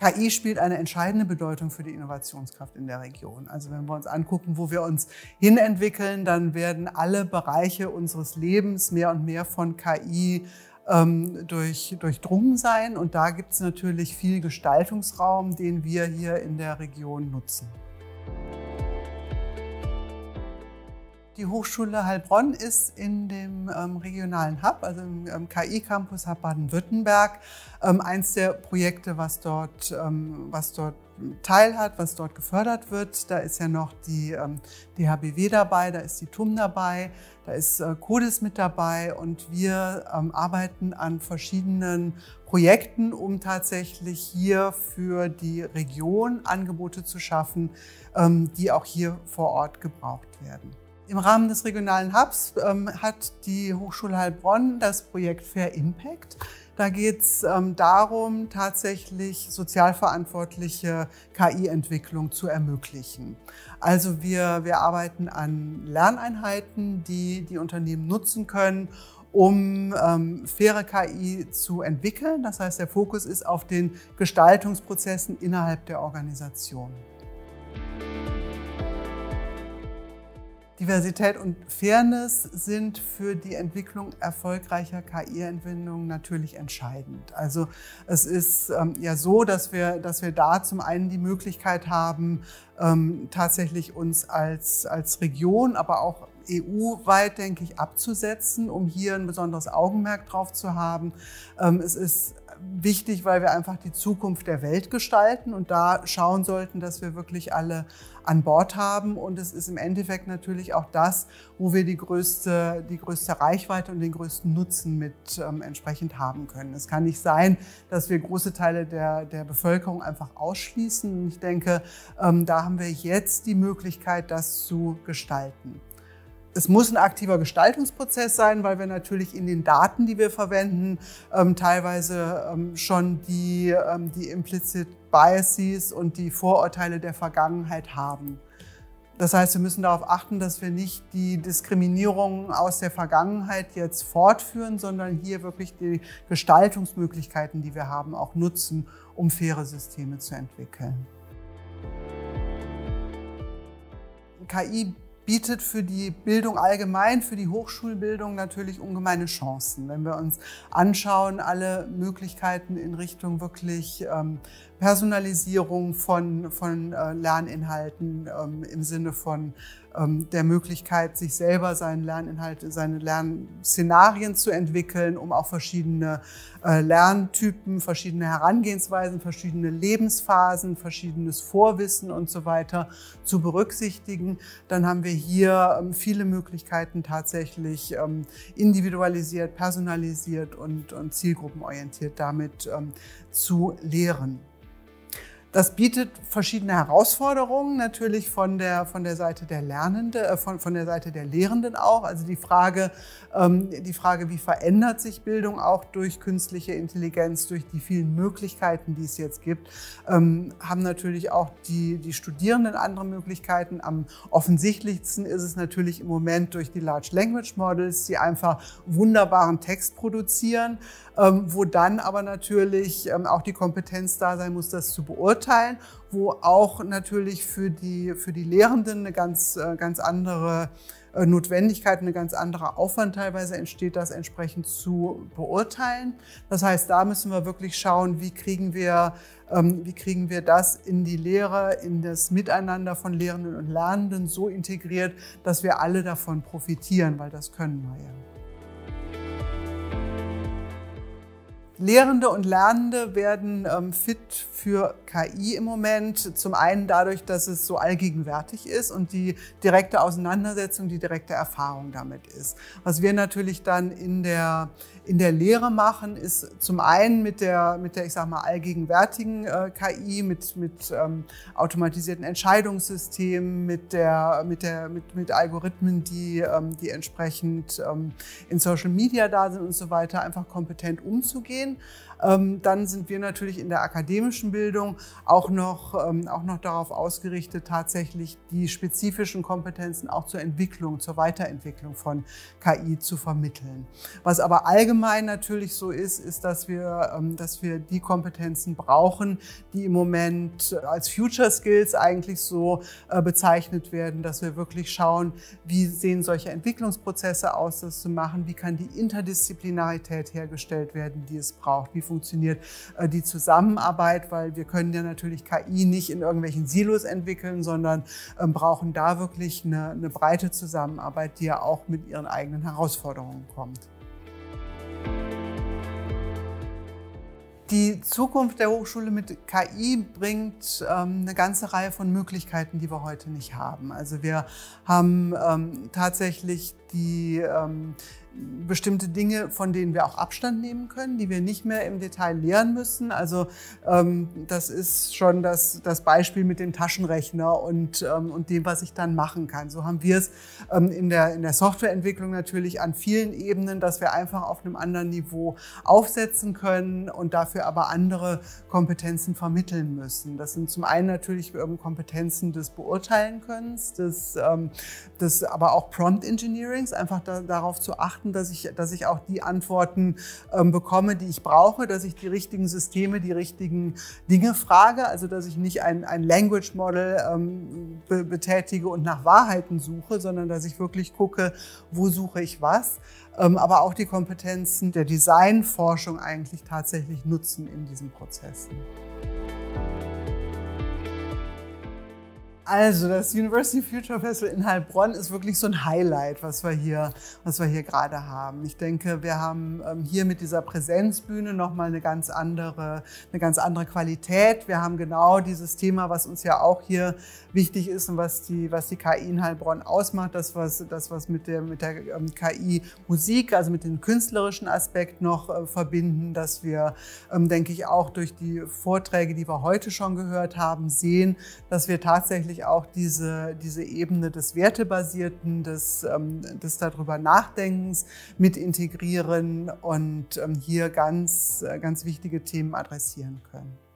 KI spielt eine entscheidende Bedeutung für die Innovationskraft in der Region. Also wenn wir uns angucken, wo wir uns hinentwickeln, dann werden alle Bereiche unseres Lebens mehr und mehr von KI durchdrungen sein. Und da gibt es natürlich viel Gestaltungsraum, den wir hier in der Region nutzen. Die Hochschule Heilbronn ist in dem regionalen Hub, also im KI-Campus Hub Baden-Württemberg, eins der Projekte, was dort teilhat, was dort gefördert wird. Da ist ja noch die DHBW dabei, da ist die TUM dabei, da ist CODIS mit dabei und wir arbeiten an verschiedenen Projekten, um tatsächlich hier für die Region Angebote zu schaffen, die auch hier vor Ort gebraucht werden. Im Rahmen des regionalen Hubs hat die Hochschule Heilbronn das Projekt Fair Impact. Da geht es darum, tatsächlich sozialverantwortliche KI-Entwicklung zu ermöglichen. Also wir arbeiten an Lerneinheiten, die die Unternehmen nutzen können, um faire KI zu entwickeln. Das heißt, der Fokus ist auf den Gestaltungsprozessen innerhalb der Organisation. Diversität und Fairness sind für die Entwicklung erfolgreicher KI-Anwendungen natürlich entscheidend. Also es ist ja so, dass wir da zum einen die Möglichkeit haben, tatsächlich uns als Region, aber auch EU-weit, denke ich, abzusetzen, um hier ein besonderes Augenmerk drauf zu haben. Es ist wichtig, weil wir einfach die Zukunft der Welt gestalten und da schauen sollten, dass wir wirklich alle an Bord haben. Und es ist im Endeffekt natürlich auch das, wo wir die größte Reichweite und den größten Nutzen mit entsprechend haben können. Es kann nicht sein, dass wir große Teile der Bevölkerung einfach ausschließen. Und ich denke, da haben wir jetzt die Möglichkeit, das zu gestalten. Es muss ein aktiver Gestaltungsprozess sein, weil wir natürlich in den Daten, die wir verwenden, teilweise schon die implicit biases und die Vorurteile der Vergangenheit haben. Das heißt, wir müssen darauf achten, dass wir nicht die Diskriminierungen aus der Vergangenheit jetzt fortführen, sondern hier wirklich die Gestaltungsmöglichkeiten, die wir haben, auch nutzen, um faire Systeme zu entwickeln. KI bietet für die Bildung allgemein, für die Hochschulbildung natürlich ungemeine Chancen. Wenn wir uns anschauen, alle Möglichkeiten in Richtung wirklich Personalisierung von Lerninhalten im Sinne von der Möglichkeit, sich selber seine Lerninhalte, seine Lernszenarien zu entwickeln, um auch verschiedene Lerntypen, verschiedene Herangehensweisen, verschiedene Lebensphasen, verschiedenes Vorwissen und so weiter zu berücksichtigen. Dann haben wir hier viele Möglichkeiten, tatsächlich individualisiert, personalisiert und zielgruppenorientiert damit zu lehren. Das bietet verschiedene Herausforderungen, natürlich von der Seite der Lernenden, von der Seite der Lehrenden auch. Also die Frage, wie verändert sich Bildung auch durch künstliche Intelligenz, durch die vielen Möglichkeiten, die es jetzt gibt, haben natürlich auch die Studierenden andere Möglichkeiten. Am offensichtlichsten ist es natürlich im Moment durch die Large Language Models, die einfach wunderbaren Text produzieren, wo dann aber natürlich auch die Kompetenz da sein muss, das zu beurteilen, wo auch natürlich für die Lehrenden eine ganz andere Notwendigkeit, eine ganz andere Aufwand teilweise entsteht, das entsprechend zu beurteilen. Das heißt, da müssen wir wirklich schauen, wie kriegen wir das in die Lehre, in das Miteinander von Lehrenden und Lernenden so integriert, dass wir alle davon profitieren, weil das können wir ja. Lehrende und Lernende werden fit für KI im Moment. Zum einen dadurch, dass es so allgegenwärtig ist und die direkte Auseinandersetzung, die direkte Erfahrung damit ist. Was wir natürlich dann in der Lehre machen, ist zum einen mit der ich sag mal, allgegenwärtigen KI, mit automatisierten Entscheidungssystemen, mit Algorithmen, die entsprechend in Social Media da sind und so weiter, einfach kompetent umzugehen. sehen. Dann sind wir natürlich in der akademischen Bildung auch noch darauf ausgerichtet, tatsächlich die spezifischen Kompetenzen auch zur Entwicklung, zur Weiterentwicklung von KI zu vermitteln. Was aber allgemein natürlich so ist, dass wir die Kompetenzen brauchen, die im Moment als Future Skills eigentlich so bezeichnet werden, dass wir wirklich schauen, wie sehen solche Entwicklungsprozesse aus, das zu machen, wie kann die Interdisziplinarität hergestellt werden, die es braucht, wie funktioniert die Zusammenarbeit, weil wir können ja natürlich KI nicht in irgendwelchen Silos entwickeln, sondern brauchen da wirklich eine breite Zusammenarbeit, die ja auch mit ihren eigenen Herausforderungen kommt. Die Zukunft der Hochschule mit KI bringt eine ganze Reihe von Möglichkeiten, die wir heute nicht haben. Also wir haben tatsächlich die bestimmte Dinge, von denen wir auch Abstand nehmen können, die wir nicht mehr im Detail lehren müssen. Also das ist schon das Beispiel mit dem Taschenrechner und dem, was ich dann machen kann. So haben wir es in der Softwareentwicklung natürlich an vielen Ebenen, dass wir einfach auf einem anderen Niveau aufsetzen können und dafür aber andere Kompetenzen vermitteln müssen. Das sind zum einen natürlich Kompetenzen des Beurteilenkönnens, des aber auch Prompt Engineerings, einfach darauf zu achten, dass ich auch die Antworten bekomme, die ich brauche, dass ich die richtigen Systeme, die richtigen Dinge frage, also dass ich nicht ein Language Model betätige und nach Wahrheiten suche, sondern dass ich wirklich gucke, wo suche ich was, aber auch die Kompetenzen der Designforschung eigentlich tatsächlich nutzen in diesen Prozessen. Also das University Future Festival in Heilbronn ist wirklich so ein Highlight, was wir hier gerade haben. Ich denke, wir haben hier mit dieser Präsenzbühne nochmal eine ganz andere Qualität. Wir haben genau dieses Thema, was uns ja auch hier wichtig ist und was die KI in Heilbronn ausmacht, das was mit der KI Musik, also mit dem künstlerischen Aspekt noch verbinden, dass wir, denke ich, auch durch die Vorträge, die wir heute schon gehört haben, sehen, dass wir tatsächlich auch diese Ebene des Wertebasierten, des darüber Nachdenkens mit integrieren und hier ganz wichtige Themen adressieren können.